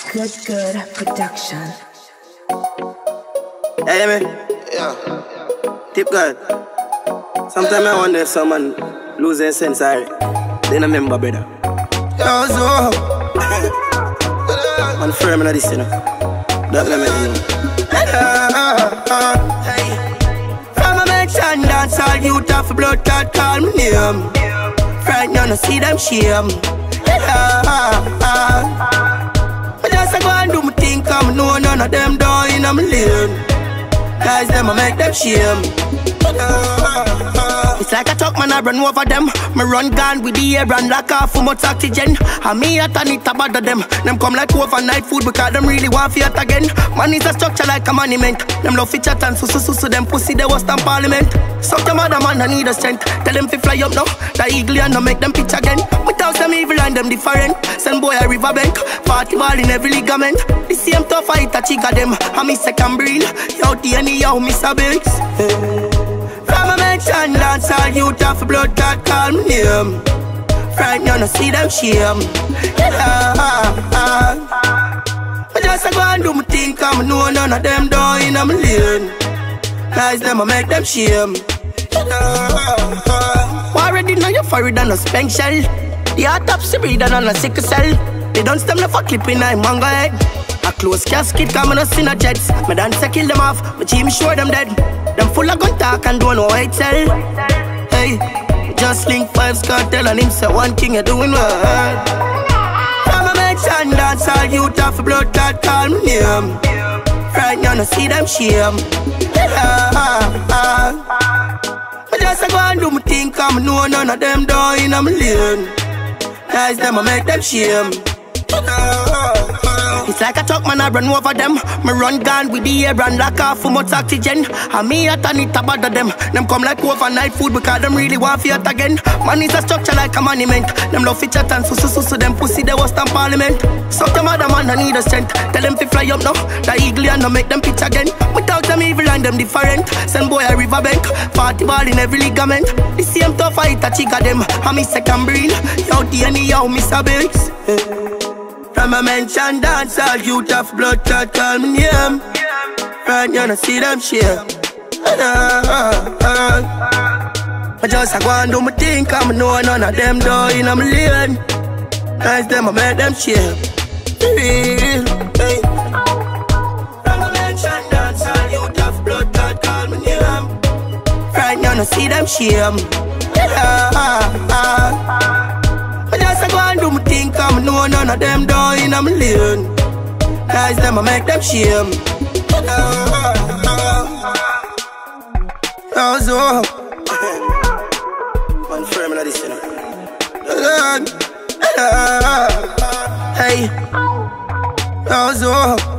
Good production. Hey, man. Yeah. Tip God. Sometimes I wonder if someone lose their sense, alright. They don't remember, brother. Yo, so. Man, firm in this, you know. Don't let me know. Hey. From a mansion, dance all youth off blood clot call me name. Frightened, you no see them shame. I just go and do my thing, come know none of them down in my lane. Guys, them I make them shame. It's like a truck, man, I run over them. Me run gun with the air and lock off for much oxygen. And me at and it about them. Them come like overnight food because them really want fight again. Man is a structure like a monument. Them love fi chat and so them pussy they was stand parliament. Suck them other man, I need a strength. Tell them fi fly up now. The eagle and no make them pitch again. Without them evil and them different. Send boy a river bank. Party ball in every ligament. The same tough fight a chick of them. And me second breed. Yo, T&E, yo, Mr. Biggs. From a mansion, dance all youth off blood clot call me name. Frightened, you no see them shame. I just go and do my thing, come know none of them down in my lane. Guys, them I make them shame. Already know you for it on a spank shell. The autopsy breeder on a sickle cell. They don't stem the fuck clip in my manga head. A close casket come on a sinner jets. My dance I kill them off, my team sure them dead. Them full of gun talk and don't know why it tell. Hey, just link 5 cartel and him say one king you doing well. From a mansion dance all youth off blood clot call me name. Frightened, you no see them shame. I just go and do my thing, come know none of them down in my lane. Guys, them I make them shame. It's like a truck, man, I run over them. Me run gun with the air and lock off for much oxygen. And me at and it about them. Them come like overnight food because them really want fight again. Man is a structure like a monument. Them love fi chat and so them pussy they was stand parliament. Suck them other man, I need a strength. Tell them fi fly up now. The eagle and no make them pitch again. Without them evil and them different. Send boy a river bank. Party ball in every ligament. The same tough fight a chick of them. And me second breed. Yo, T&E, yo, Mr. Biggs. From a mansion dance all youth off blood clot call me name. Frightened, you no see them shame. I just go and do my thing, come know none of them down in my lane. Guys, them I make them shame. Real, hey. From a mansion dance all youth off blood clot call me name. Frightened, you no see them shame. I just go and do my thing, come know none of them down in my lane. Guys, them I make them shame. Oh, so man, firm in this, you know. Hey, oh, so